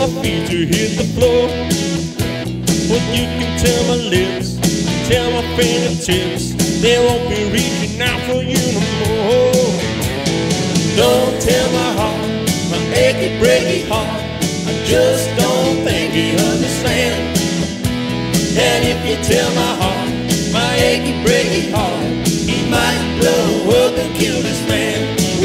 my feet to hit the floor. Well, you can tell my lips, tell my fingertips, they won't be reaching out for you no more. Don't tell my heart, my achy, breaky heart, I just don't think he'd understand. And if you tell my heart, my achy, breaky heart, he might blow up and kill this man.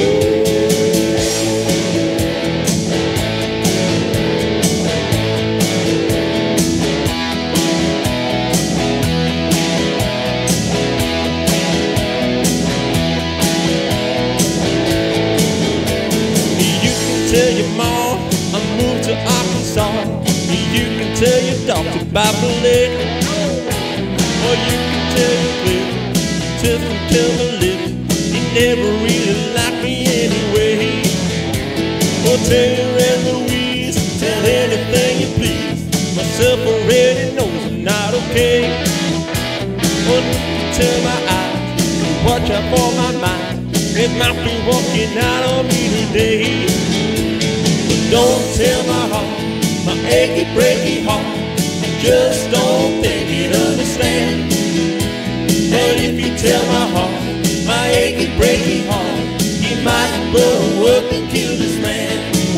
Tell your mom I moved to Arkansas. You can tell your doctor about the leg. Or you can tell your clip, just tell my lip, he never really liked me anyway. Or tell your Aunt Louise, tell anything you please, myself already knows I'm not okay. Or you can tell my eyes, watch out for my mind, it might be walking out on me today. Don't tell my heart, my achy, breaky heart, I just don't think he'd understand. But if you tell my heart, my achy, breaky heart, he might blow up and kill this man.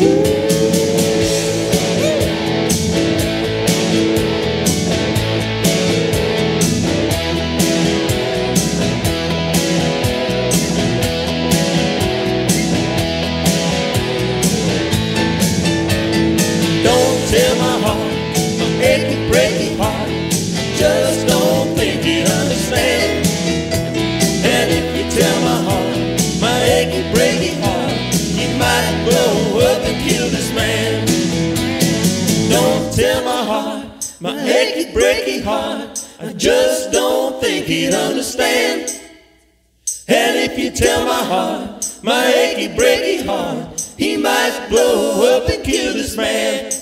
Tell my heart, my achy, breaky heart, just don't think he'd understand. And if you tell my heart, my achy, breaky heart, he might blow up and kill this man. Don't tell my heart, my achy, breaky heart, I just don't think he'd understand. And if you tell my heart, my achy, breaky heart, he might blow up and kill this man.